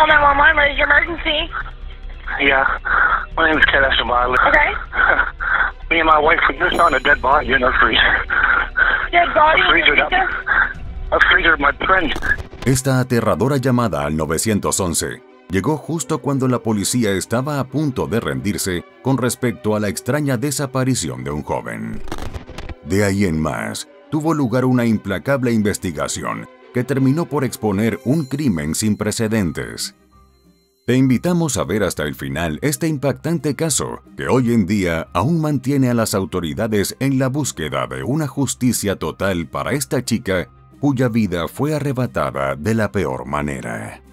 call 911. What is your emergency? Yeah, my name is Ted Esteban. Okay. Me and my wife were just found a dead body in our freezer. Dead body? A freezer, a freezer, my friend. Esta aterradora llamada al 911 llegó justo cuando la policía estaba a punto de rendirse con respecto a la extraña desaparición de un joven. De ahí en más, tuvo lugar una implacable investigación que terminó por exponer un crimen sin precedentes. Te invitamos a ver hasta el final este impactante caso que hoy en día aún mantiene a las autoridades en la búsqueda de una justicia total para esta chica cuya vida fue arrebatada de la peor manera.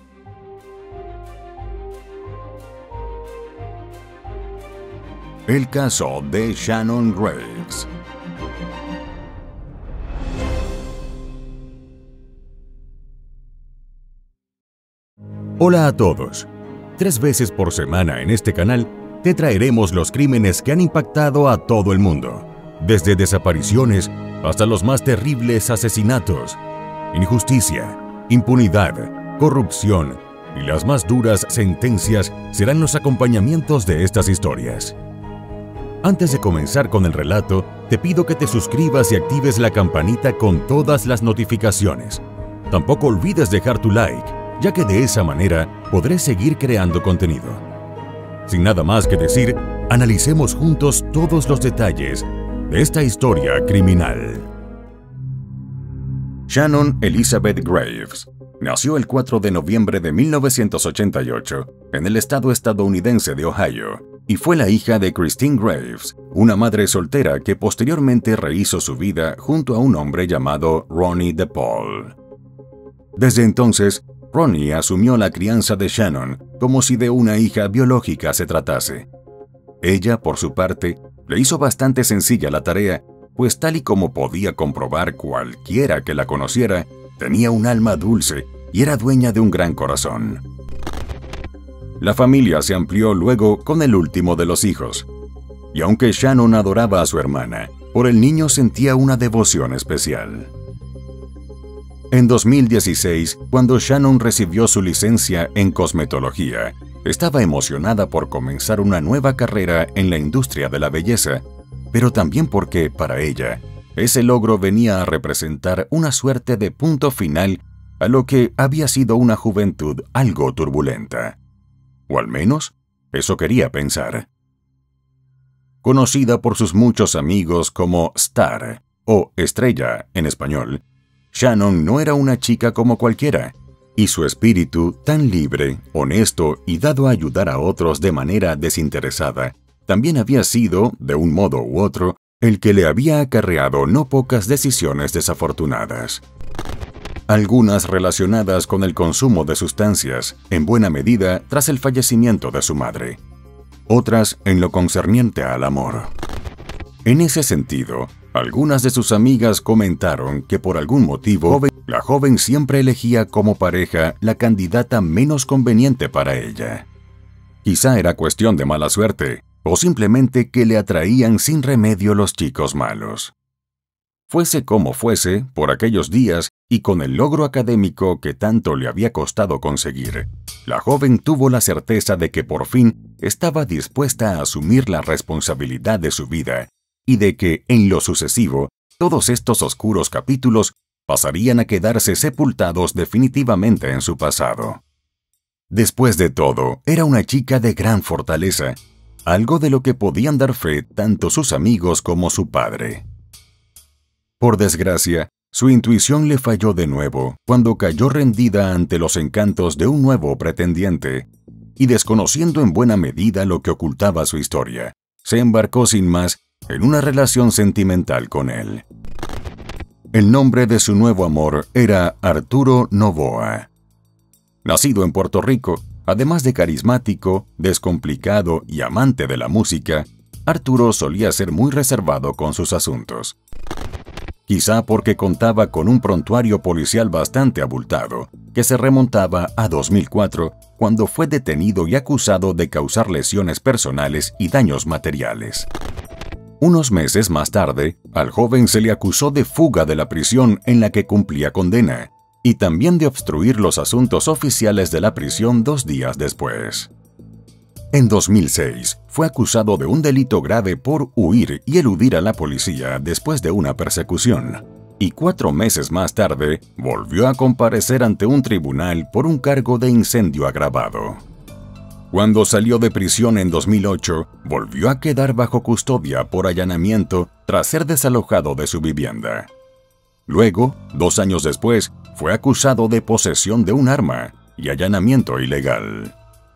El caso de Shannon Graves. Hola a todos. 3 veces por semana en este canal te traeremos los crímenes que han impactado a todo el mundo, desde desapariciones hasta los más terribles asesinatos, injusticia, impunidad, corrupción y las más duras sentencias serán los acompañamientos de estas historias. Antes de comenzar con el relato, te pido que te suscribas y actives la campanita con todas las notificaciones. Tampoco olvides dejar tu like, ya que de esa manera podré seguir creando contenido. Sin nada más que decir, analicemos juntos todos los detalles de esta historia criminal. Shannon Elizabeth Graves nació el 4 de noviembre de 1988 en el estado estadounidense de Ohio y fue la hija de Christine Graves, una madre soltera que posteriormente rehizo su vida junto a un hombre llamado Ronnie DePaul. Desde entonces, Ronnie asumió la crianza de Shannon como si de una hija biológica se tratase. Ella, por su parte, le hizo bastante sencilla la tarea, pues tal y como podía comprobar cualquiera que la conociera, tenía un alma dulce y era dueña de un gran corazón. La familia se amplió luego con el último de los hijos. Y aunque Shannon adoraba a su hermana, por el niño sentía una devoción especial. En 2016, cuando Shannon recibió su licencia en cosmetología, estaba emocionada por comenzar una nueva carrera en la industria de la belleza, pero también porque, para ella, ese logro venía a representar una suerte de punto final a lo que había sido una juventud algo turbulenta. O al menos, eso quería pensar. Conocida por sus muchos amigos como Star, o Estrella en español, Shannon no era una chica como cualquiera, y su espíritu tan libre, honesto y dado a ayudar a otros de manera desinteresada, también había sido, de un modo u otro, el que le había acarreado no pocas decisiones desafortunadas. Algunas relacionadas con el consumo de sustancias, en buena medida tras el fallecimiento de su madre. Otras en lo concerniente al amor. En ese sentido, algunas de sus amigas comentaron que por algún motivo, la joven siempre elegía como pareja la candidata menos conveniente para ella. Quizá era cuestión de mala suerte, o simplemente que le atraían sin remedio los chicos malos. Fuese como fuese, por aquellos días y con el logro académico que tanto le había costado conseguir, la joven tuvo la certeza de que por fin estaba dispuesta a asumir la responsabilidad de su vida y de que, en lo sucesivo, todos estos oscuros capítulos pasarían a quedarse sepultados definitivamente en su pasado. Después de todo, era una chica de gran fortaleza, algo de lo que podían dar fe tanto sus amigos como su padre. Por desgracia, su intuición le falló de nuevo cuando cayó rendida ante los encantos de un nuevo pretendiente, y desconociendo en buena medida lo que ocultaba su historia, se embarcó sin más en una relación sentimental con él. El nombre de su nuevo amor era Arturo Novoa. Nacido en Puerto Rico, además de carismático, descomplicado y amante de la música, Arturo solía ser muy reservado con sus asuntos. Quizá porque contaba con un prontuario policial bastante abultado, que se remontaba a 2004, cuando fue detenido y acusado de causar lesiones personales y daños materiales. Unos meses más tarde, al joven se le acusó de fuga de la prisión en la que cumplía condena, y también de obstruir los asuntos oficiales de la prisión 2 días después. En 2006, fue acusado de un delito grave por huir y eludir a la policía después de una persecución, y 4 meses más tarde volvió a comparecer ante un tribunal por un cargo de incendio agravado. Cuando salió de prisión en 2008, volvió a quedar bajo custodia por allanamiento tras ser desalojado de su vivienda. Luego, 2 años después, fue acusado de posesión de un arma y allanamiento ilegal.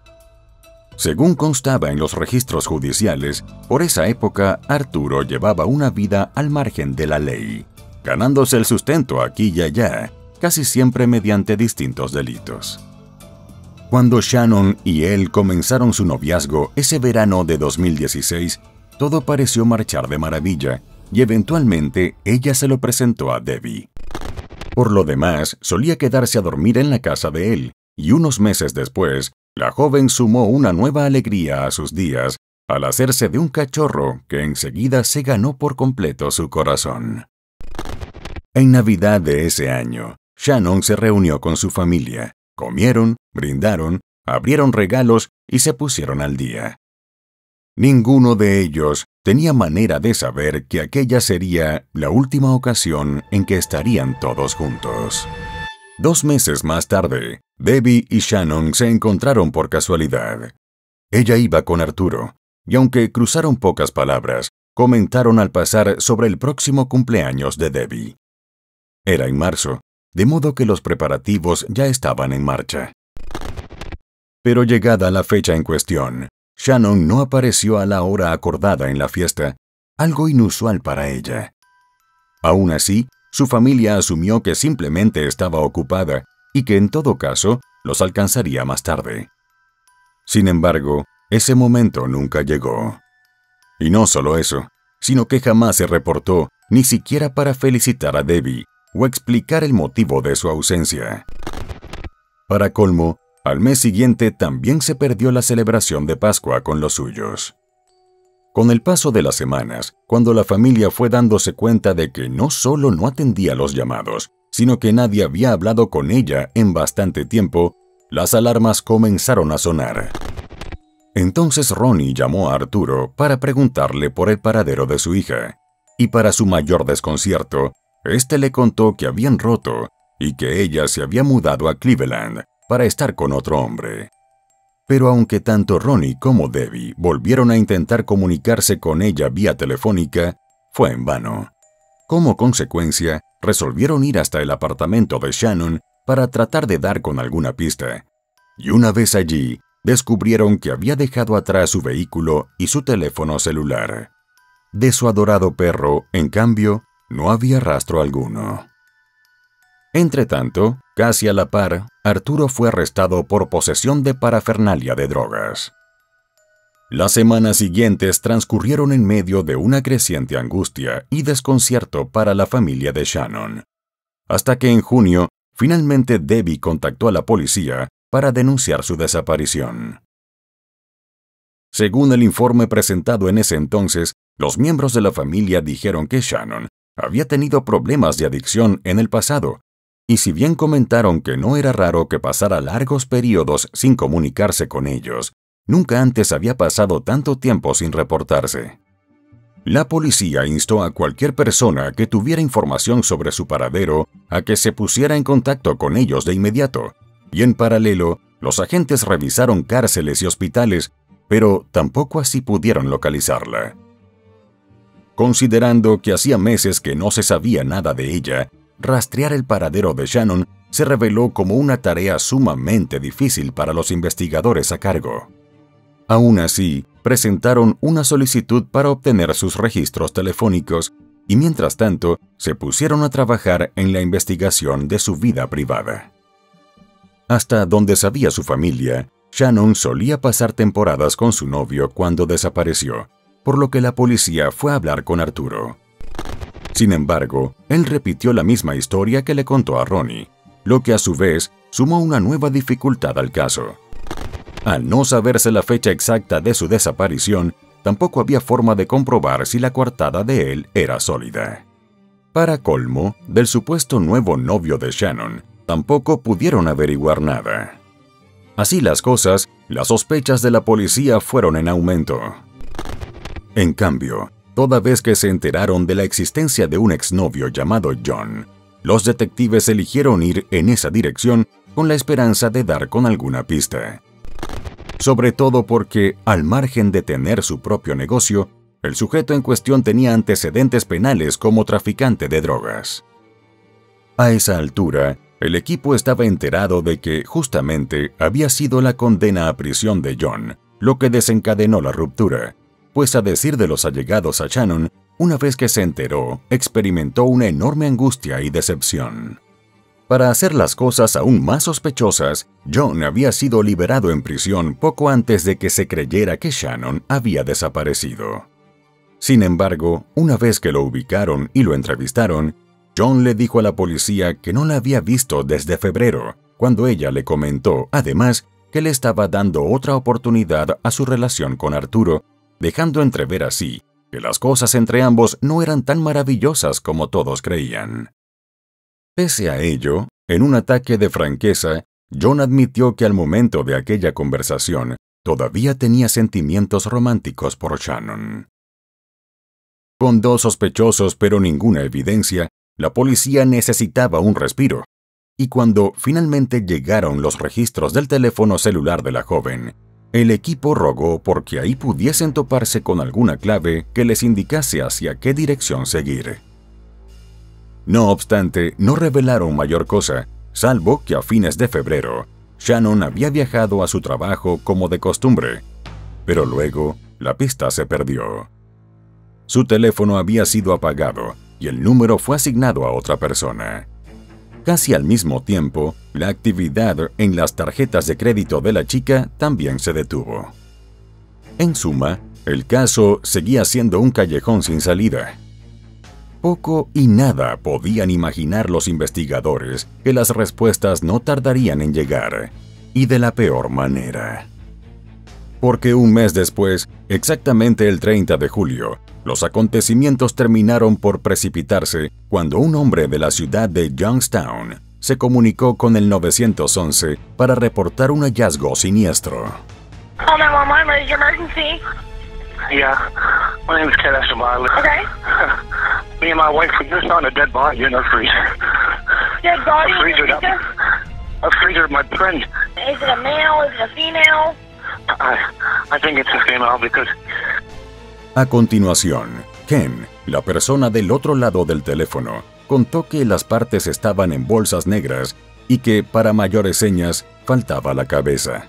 Según constaba en los registros judiciales, por esa época Arturo llevaba una vida al margen de la ley, ganándose el sustento aquí y allá, casi siempre mediante distintos delitos. Cuando Shannon y él comenzaron su noviazgo ese verano de 2016, todo pareció marchar de maravilla y eventualmente ella se lo presentó a Debbie. Por lo demás, solía quedarse a dormir en la casa de él y unos meses después, la joven sumó una nueva alegría a sus días al hacerse de un cachorro que enseguida se ganó por completo su corazón. En Navidad de ese año, Shannon se reunió con su familia. Comieron, brindaron, abrieron regalos y se pusieron al día. Ninguno de ellos tenía manera de saber que aquella sería la última ocasión en que estarían todos juntos. 2 meses más tarde, Debbie y Shannon se encontraron por casualidad. Ella iba con Arturo, y aunque cruzaron pocas palabras, comentaron al pasar sobre el próximo cumpleaños de Debbie. Era en marzo, de modo que los preparativos ya estaban en marcha. Pero llegada la fecha en cuestión, Shannon no apareció a la hora acordada en la fiesta, algo inusual para ella. Aún así, su familia asumió que simplemente estaba ocupada y que en todo caso los alcanzaría más tarde. Sin embargo, ese momento nunca llegó. Y no solo eso, sino que jamás se reportó, ni siquiera para felicitar a Debbie o explicar el motivo de su ausencia. Para colmo, al mes siguiente también se perdió la celebración de Pascua con los suyos. Con el paso de las semanas, cuando la familia fue dándose cuenta de que no solo no atendía los llamados, sino que nadie había hablado con ella en bastante tiempo, las alarmas comenzaron a sonar. Entonces Ronnie llamó a Arturo para preguntarle por el paradero de su hija, y para su mayor desconcierto, este le contó que habían roto y que ella se había mudado a Cleveland para estar con otro hombre. Pero aunque tanto Ronnie como Debbie volvieron a intentar comunicarse con ella vía telefónica, fue en vano. Como consecuencia, resolvieron ir hasta el apartamento de Shannon para tratar de dar con alguna pista. Y una vez allí, descubrieron que había dejado atrás su vehículo y su teléfono celular. De su adorado perro, en cambio, no había rastro alguno. Entretanto, casi a la par, Arturo fue arrestado por posesión de parafernalia de drogas. Las semanas siguientes transcurrieron en medio de una creciente angustia y desconcierto para la familia de Shannon, hasta que en junio, finalmente Debbie contactó a la policía para denunciar su desaparición. Según el informe presentado en ese entonces, los miembros de la familia dijeron que Shannon había tenido problemas de adicción en el pasado, y si bien comentaron que no era raro que pasara largos periodos sin comunicarse con ellos, nunca antes había pasado tanto tiempo sin reportarse. La policía instó a cualquier persona que tuviera información sobre su paradero a que se pusiera en contacto con ellos de inmediato, y en paralelo, los agentes revisaron cárceles y hospitales, pero tampoco así pudieron localizarla. Considerando que hacía meses que no se sabía nada de ella, rastrear el paradero de Shannon se reveló como una tarea sumamente difícil para los investigadores a cargo. Aún así, presentaron una solicitud para obtener sus registros telefónicos y mientras tanto se pusieron a trabajar en la investigación de su vida privada. Hasta donde sabía su familia, Shannon solía pasar temporadas con su novio cuando desapareció, por lo que la policía fue a hablar con Arturo. Sin embargo, él repitió la misma historia que le contó a Ronnie, lo que a su vez sumó una nueva dificultad al caso. Al no saberse la fecha exacta de su desaparición, tampoco había forma de comprobar si la coartada de él era sólida. Para colmo, del supuesto nuevo novio de Shannon, tampoco pudieron averiguar nada. Así las cosas, las sospechas de la policía fueron en aumento. En cambio, toda vez que se enteraron de la existencia de un exnovio llamado John, los detectives eligieron ir en esa dirección con la esperanza de dar con alguna pista. Sobre todo porque, al margen de tener su propio negocio, el sujeto en cuestión tenía antecedentes penales como traficante de drogas. A esa altura, el equipo estaba enterado de que justamente había sido la condena a prisión de John lo que desencadenó la ruptura, pues a decir de los allegados a Shannon, una vez que se enteró, experimentó una enorme angustia y decepción. Para hacer las cosas aún más sospechosas, John había sido liberado en prisión poco antes de que se creyera que Shannon había desaparecido. Sin embargo, una vez que lo ubicaron y lo entrevistaron, John le dijo a la policía que no la había visto desde febrero, cuando ella le comentó, además, que le estaba dando otra oportunidad a su relación con Arturo, dejando entrever así que las cosas entre ambos no eran tan maravillosas como todos creían. Pese a ello, en un ataque de franqueza, John admitió que al momento de aquella conversación todavía tenía sentimientos románticos por Shannon. Con dos sospechosos pero ninguna evidencia, la policía necesitaba un respiro, y cuando finalmente llegaron los registros del teléfono celular de la joven, el equipo rogó porque ahí pudiesen toparse con alguna clave que les indicase hacia qué dirección seguir. No obstante, no revelaron mayor cosa, salvo que a fines de febrero, Shannon había viajado a su trabajo como de costumbre, pero luego la pista se perdió. Su teléfono había sido apagado y el número fue asignado a otra persona. Casi al mismo tiempo, la actividad en las tarjetas de crédito de la chica también se detuvo. En suma, el caso seguía siendo un callejón sin salida. Poco y nada podían imaginar los investigadores que las respuestas no tardarían en llegar, y de la peor manera. Porque un mes después, exactamente el 30 de julio, los acontecimientos terminaron por precipitarse cuando un hombre de la ciudad de Youngstown se comunicó con el 911 para reportar un hallazgo siniestro. Call 911, what is your emergency? Yeah, my name is Ted Esteban. Okay. Me and my wife were just on a dead body in our freezer. Dead body? A freezer, a freezer, my friend. Is it a male? Is it a female? I think it's a female because... A continuación, Ken, la persona del otro lado del teléfono, contó que las partes estaban en bolsas negras y que, para mayores señas, faltaba la cabeza.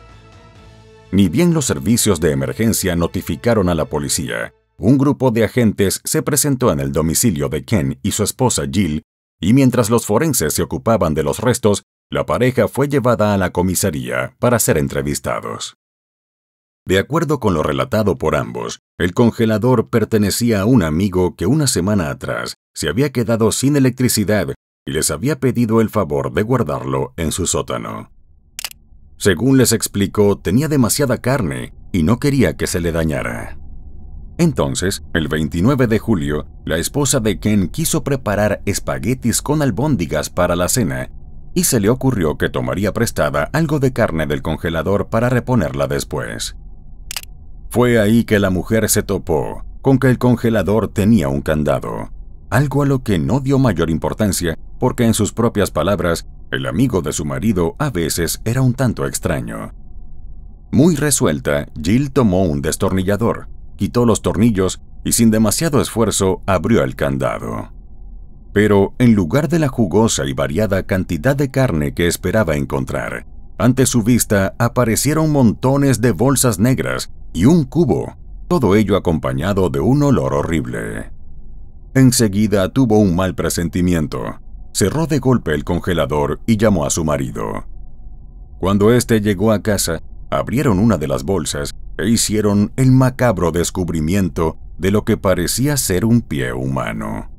Ni bien los servicios de emergencia notificaron a la policía, un grupo de agentes se presentó en el domicilio de Ken y su esposa Jill, y mientras los forenses se ocupaban de los restos, la pareja fue llevada a la comisaría para ser entrevistados. De acuerdo con lo relatado por ambos, el congelador pertenecía a un amigo que una semana atrás se había quedado sin electricidad y les había pedido el favor de guardarlo en su sótano. Según les explicó, tenía demasiada carne y no quería que se le dañara. Entonces, el 29 de julio, la esposa de Ken quiso preparar espaguetis con albóndigas para la cena y se le ocurrió que tomaría prestada algo de carne del congelador para reponerla después. Fue ahí que la mujer se topó con que el congelador tenía un candado, algo a lo que no dio mayor importancia porque, en sus propias palabras, el amigo de su marido a veces era un tanto extraño. Muy resuelta, Jill tomó un destornillador, quitó los tornillos y sin demasiado esfuerzo abrió el candado. Pero en lugar de la jugosa y variada cantidad de carne que esperaba encontrar, ante su vista aparecieron montones de bolsas negras y un cubo, todo ello acompañado de un olor horrible. Enseguida tuvo un mal presentimiento. Cerró de golpe el congelador y llamó a su marido. Cuando éste llegó a casa, abrieron una de las bolsas e hicieron el macabro descubrimiento de lo que parecía ser un pie humano.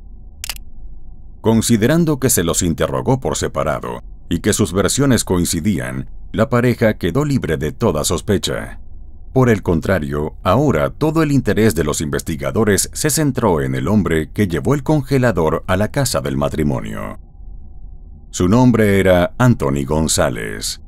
Considerando que se los interrogó por separado y que sus versiones coincidían, la pareja quedó libre de toda sospecha. Por el contrario, ahora todo el interés de los investigadores se centró en el hombre que llevó el congelador a la casa del matrimonio. Su nombre era Anthony González.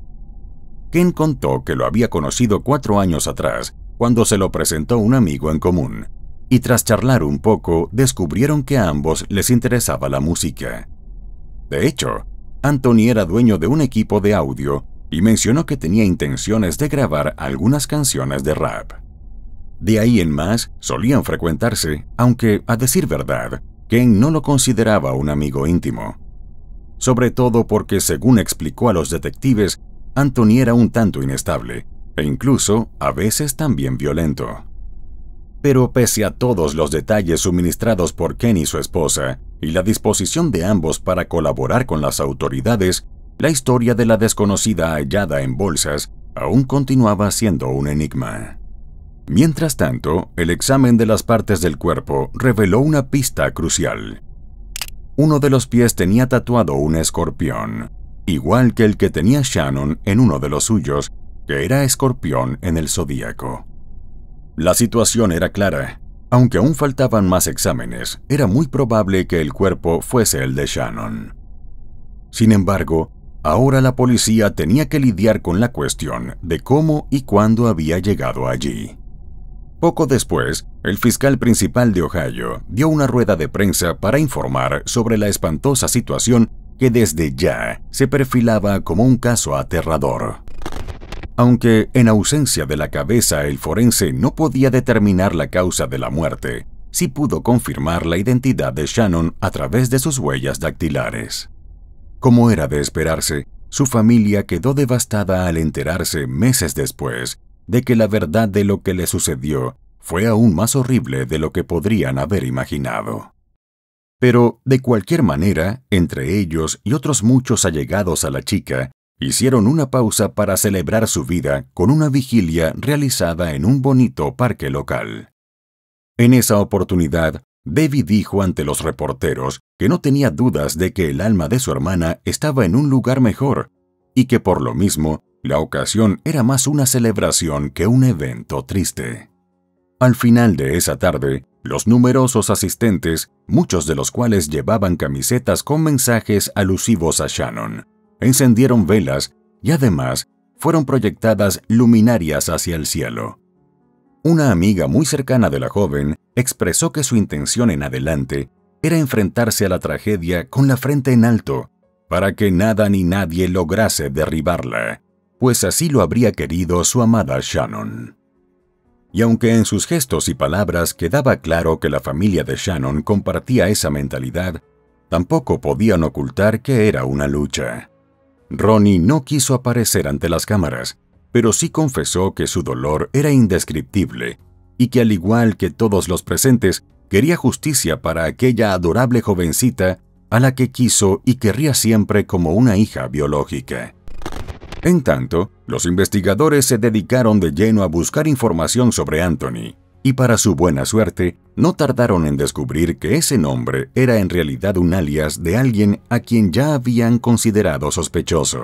Ken contó que lo había conocido 4 años atrás, cuando se lo presentó un amigo en común, y tras charlar un poco, descubrieron que a ambos les interesaba la música. De hecho, Anthony era dueño de un equipo de audio y mencionó que tenía intenciones de grabar algunas canciones de rap. De ahí en más, solían frecuentarse, aunque, a decir verdad, Ken no lo consideraba un amigo íntimo. Sobre todo porque, según explicó a los detectives, Anthony era un tanto inestable, e incluso, a veces, también violento. Pero pese a todos los detalles suministrados por Ken y su esposa, y la disposición de ambos para colaborar con las autoridades, la historia de la desconocida hallada en bolsas aún continuaba siendo un enigma. Mientras tanto, el examen de las partes del cuerpo reveló una pista crucial. Uno de los pies tenía tatuado un escorpión, igual que el que tenía Shannon en uno de los suyos, que era escorpión en el zodíaco. La situación era clara. Aunque aún faltaban más exámenes, era muy probable que el cuerpo fuese el de Shannon. Sin embargo, ahora la policía tenía que lidiar con la cuestión de cómo y cuándo había llegado allí. Poco después, el fiscal principal de Ohio dio una rueda de prensa para informar sobre la espantosa situación que desde ya se perfilaba como un caso aterrador. Aunque en ausencia de la cabeza el forense no podía determinar la causa de la muerte, sí pudo confirmar la identidad de Shannon a través de sus huellas dactilares. Como era de esperarse, su familia quedó devastada al enterarse meses después de que la verdad de lo que le sucedió fue aún más horrible de lo que podrían haber imaginado. Pero, de cualquier manera, entre ellos y otros muchos allegados a la chica, hicieron una pausa para celebrar su vida con una vigilia realizada en un bonito parque local. En esa oportunidad, Debbie dijo ante los reporteros que no tenía dudas de que el alma de su hermana estaba en un lugar mejor y que por lo mismo, la ocasión era más una celebración que un evento triste. Al final de esa tarde, los numerosos asistentes, muchos de los cuales llevaban camisetas con mensajes alusivos a Shannon, encendieron velas y además fueron proyectadas luminarias hacia el cielo. Una amiga muy cercana de la joven expresó que su intención en adelante era enfrentarse a la tragedia con la frente en alto, para que nada ni nadie lograse derribarla, pues así lo habría querido su amada Shannon. Y aunque en sus gestos y palabras quedaba claro que la familia de Shannon compartía esa mentalidad, tampoco podían ocultar que era una lucha. Ronnie no quiso aparecer ante las cámaras, pero sí confesó que su dolor era indescriptible y que al igual que todos los presentes, quería justicia para aquella adorable jovencita a la que quiso y querría siempre como una hija biológica. En tanto, los investigadores se dedicaron de lleno a buscar información sobre Anthony, y para su buena suerte, no tardaron en descubrir que ese nombre era en realidad un alias de alguien a quien ya habían considerado sospechoso: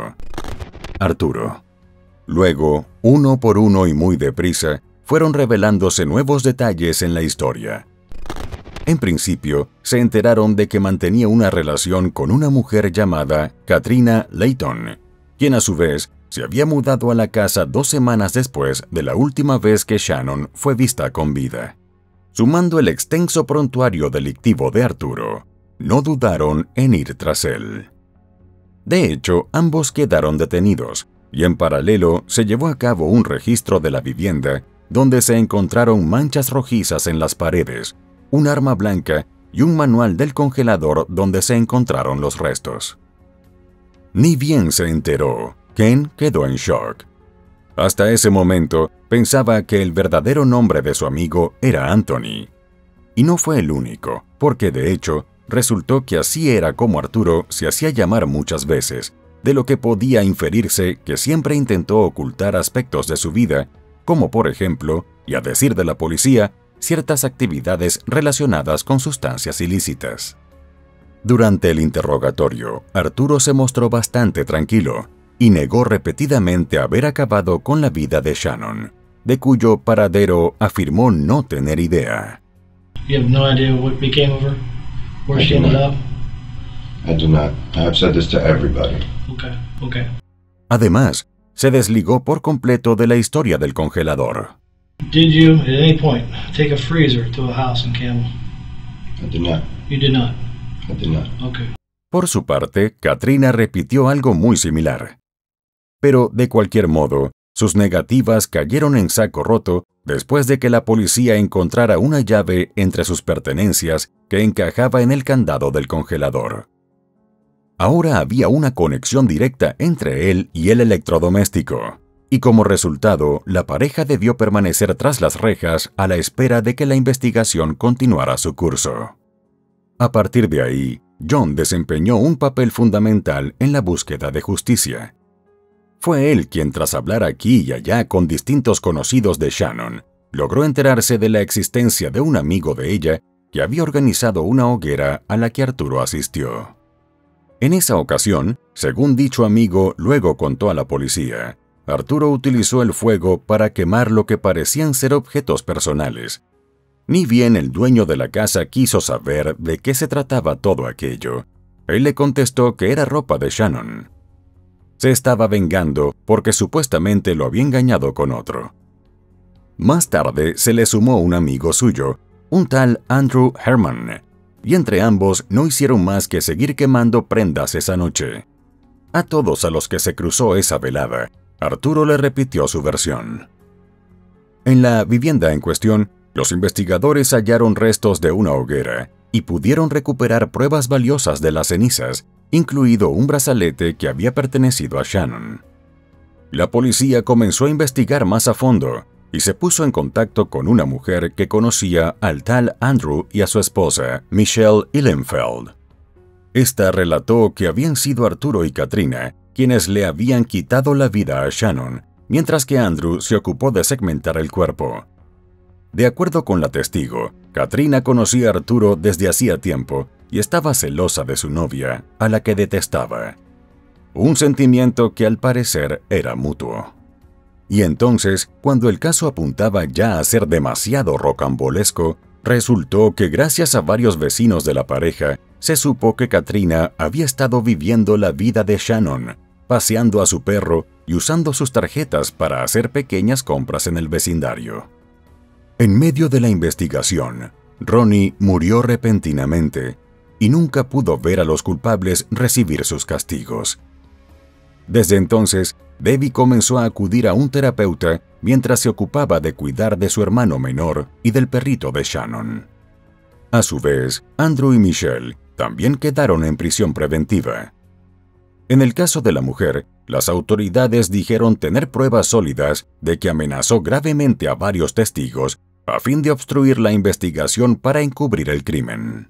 Arturo. Luego, uno por uno y muy deprisa, fueron revelándose nuevos detalles en la historia. En principio, se enteraron de que mantenía una relación con una mujer llamada Katrina Layton, quien a su vez se había mudado a la casa 2 semanas después de la última vez que Shannon fue vista con vida. Sumando el extenso prontuario delictivo de Arturo, no dudaron en ir tras él. De hecho, ambos quedaron detenidos, y en paralelo se llevó a cabo un registro de la vivienda donde se encontraron manchas rojizas en las paredes, un arma blanca y un manual del congelador donde se encontraron los restos. Ni bien se enteró, Ken quedó en shock. Hasta ese momento pensaba que el verdadero nombre de su amigo era Anthony. Y no fue el único, porque de hecho resultó que así era como Arturo se hacía llamar muchas veces, de lo que podía inferirse que siempre intentó ocultar aspectos de su vida, como por ejemplo, y a decir de la policía, ciertas actividades relacionadas con sustancias ilícitas. Durante el interrogatorio, Arturo se mostró bastante tranquilo y negó repetidamente haber acabado con la vida de Shannon, de cuyo paradero afirmó no tener idea. You have no idea what became of her, where she ended up? I do not. I have said this to everybody. Okay. Además, se desligó por completo de la historia del congelador. Did you, at any point, take a freezer to a house in Campbell? I did not. You did not. I did not. Okay. Por su parte, Katrina repitió algo muy similar. Pero, de cualquier modo, sus negativas cayeron en saco roto después de que la policía encontrara una llave entre sus pertenencias que encajaba en el candado del congelador. Ahora había una conexión directa entre él y el electrodoméstico, y como resultado, la pareja debió permanecer tras las rejas a la espera de que la investigación continuara su curso. A partir de ahí, John desempeñó un papel fundamental en la búsqueda de justicia. Fue él quien, tras hablar aquí y allá con distintos conocidos de Shannon, logró enterarse de la existencia de un amigo de ella que había organizado una hoguera a la que Arturo asistió. En esa ocasión, según dicho amigo luego contó a la policía, Arturo utilizó el fuego para quemar lo que parecían ser objetos personales. Ni bien el dueño de la casa quiso saber de qué se trataba todo aquello. Él le contestó que era ropa de Shannon. Se estaba vengando porque supuestamente lo había engañado con otro. Más tarde se le sumó un amigo suyo, un tal Andrew Herman, y entre ambos no hicieron más que seguir quemando prendas esa noche. A todos a los que se cruzó esa velada, Arturo le repitió su versión. En la vivienda en cuestión, los investigadores hallaron restos de una hoguera y pudieron recuperar pruebas valiosas de las cenizas, incluido un brazalete que había pertenecido a Shannon. La policía comenzó a investigar más a fondo y se puso en contacto con una mujer que conocía al tal Andrew y a su esposa, Michelle Ihlenfeld. Esta relató que habían sido Arturo y Katrina quienes le habían quitado la vida a Shannon, mientras que Andrew se ocupó de segmentar el cuerpo. De acuerdo con la testigo, Katrina conocía a Arturo desde hacía tiempo y estaba celosa de su novia, a la que detestaba. Un sentimiento que al parecer era mutuo. Y entonces, cuando el caso apuntaba ya a ser demasiado rocambolesco, resultó que gracias a varios vecinos de la pareja, se supo que Katrina había estado viviendo la vida de Shannon, paseando a su perro y usando sus tarjetas para hacer pequeñas compras en el vecindario. En medio de la investigación, Ronnie murió repentinamente y nunca pudo ver a los culpables recibir sus castigos. Desde entonces, Debbie comenzó a acudir a un terapeuta mientras se ocupaba de cuidar de su hermano menor y del perrito de Shannon. A su vez, Andrew y Michelle también quedaron en prisión preventiva. En el caso de la mujer, las autoridades dijeron tener pruebas sólidas de que amenazó gravemente a varios testigos a fin de obstruir la investigación para encubrir el crimen.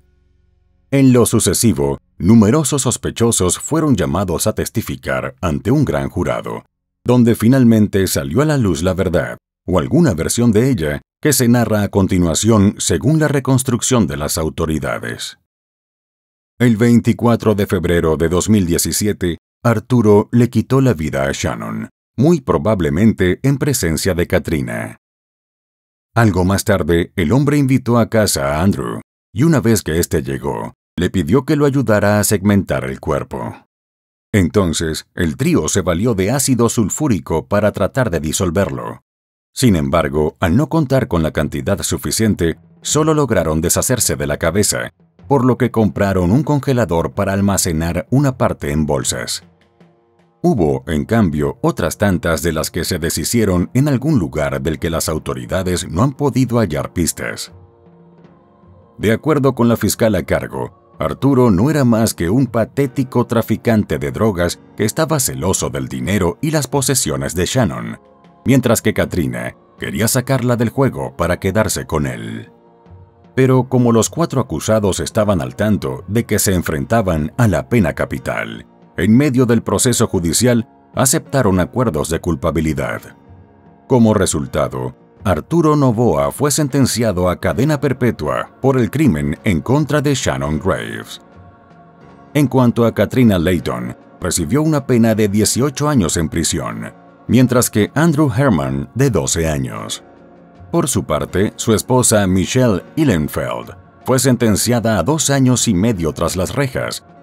En lo sucesivo, numerosos sospechosos fueron llamados a testificar ante un gran jurado, donde finalmente salió a la luz la verdad, o alguna versión de ella, que se narra a continuación según la reconstrucción de las autoridades. El 24 de febrero de 2017, Arturo le quitó la vida a Shannon, muy probablemente en presencia de Katrina. Algo más tarde, el hombre invitó a casa a Andrew, y una vez que éste llegó, le pidió que lo ayudara a segmentar el cuerpo. Entonces, el trío se valió de ácido sulfúrico para tratar de disolverlo. Sin embargo, al no contar con la cantidad suficiente, solo lograron deshacerse de la cabeza, por lo que compraron un congelador para almacenar una parte en bolsas. Hubo, en cambio, otras tantas de las que se deshicieron en algún lugar del que las autoridades no han podido hallar pistas. De acuerdo con la fiscal a cargo, Arturo no era más que un patético traficante de drogas que estaba celoso del dinero y las posesiones de Shannon, mientras que Katrina quería sacarla del juego para quedarse con él. Pero como los cuatro acusados estaban al tanto de que se enfrentaban a la pena capital, en medio del proceso judicial aceptaron acuerdos de culpabilidad. Como resultado, Arturo Novoa fue sentenciado a cadena perpetua por el crimen en contra de Shannon Graves. En cuanto a Katrina Layton, recibió una pena de 18 años en prisión, mientras que Andrew Herman de 12 años. Por su parte, su esposa Michelle Ihlenfeld fue sentenciada a 2 años y medio tras las rejas,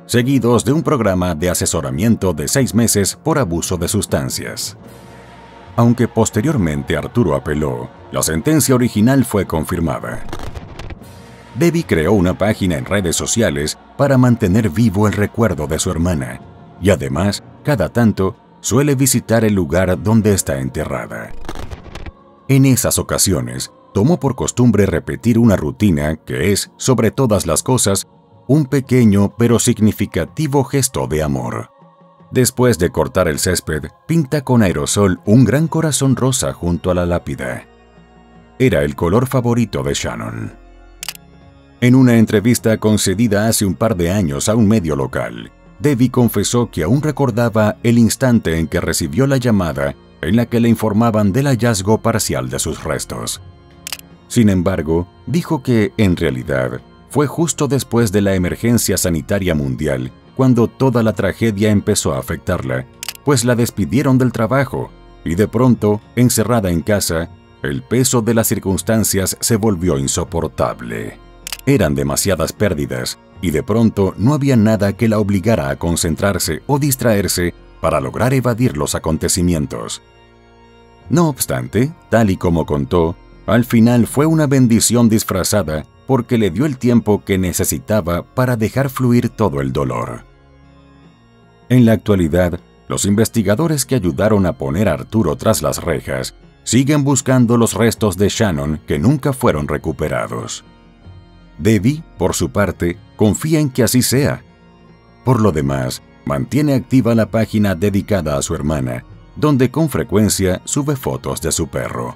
seguidos de un programa de asesoramiento de 6 meses por abuso de sustancias. Aunque posteriormente Arturo apeló, la sentencia original fue confirmada. Debbie creó una página en redes sociales para mantener vivo el recuerdo de su hermana y además, cada tanto, suele visitar el lugar donde está enterrada. En esas ocasiones, tomó por costumbre repetir una rutina que es, sobre todas las cosas, un pequeño pero significativo gesto de amor. Después de cortar el césped, pinta con aerosol un gran corazón rosa junto a la lápida. Era el color favorito de Shannon. En una entrevista concedida hace un par de años a un medio local, Debbie confesó que aún recordaba el instante en que recibió la llamada en la que le informaban del hallazgo parcial de sus restos. Sin embargo, dijo que, en realidad, fue justo después de la emergencia sanitaria mundial cuando toda la tragedia empezó a afectarla, pues la despidieron del trabajo y de pronto, encerrada en casa, el peso de las circunstancias se volvió insoportable. Eran demasiadas pérdidas y de pronto no había nada que la obligara a concentrarse o distraerse para lograr evadir los acontecimientos. No obstante, tal y como contó, al final fue una bendición disfrazada porque le dio el tiempo que necesitaba para dejar fluir todo el dolor. En la actualidad, los investigadores que ayudaron a poner a Arturo tras las rejas siguen buscando los restos de Shannon que nunca fueron recuperados. Debbie, por su parte, confía en que así sea. Por lo demás, mantiene activa la página dedicada a su hermana, donde con frecuencia sube fotos de su perro.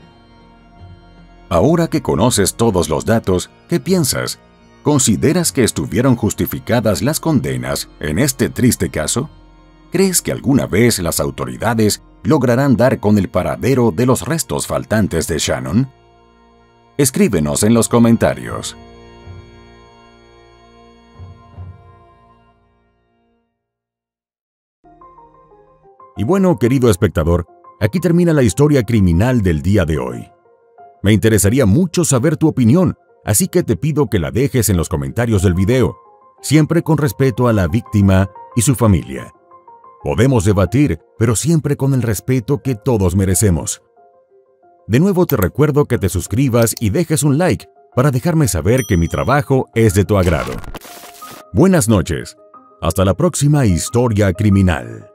Ahora que conoces todos los datos, ¿qué piensas? ¿Consideras que estuvieron justificadas las condenas en este triste caso? ¿Crees que alguna vez las autoridades lograrán dar con el paradero de los restos faltantes de Shannon? Escríbenos en los comentarios. Y bueno, querido espectador, aquí termina la historia criminal del día de hoy. Me interesaría mucho saber tu opinión, así que te pido que la dejes en los comentarios del video, siempre con respeto a la víctima y su familia. Podemos debatir, pero siempre con el respeto que todos merecemos. De nuevo te recuerdo que te suscribas y dejes un like para dejarme saber que mi trabajo es de tu agrado. Buenas noches. Hasta la próxima historia criminal.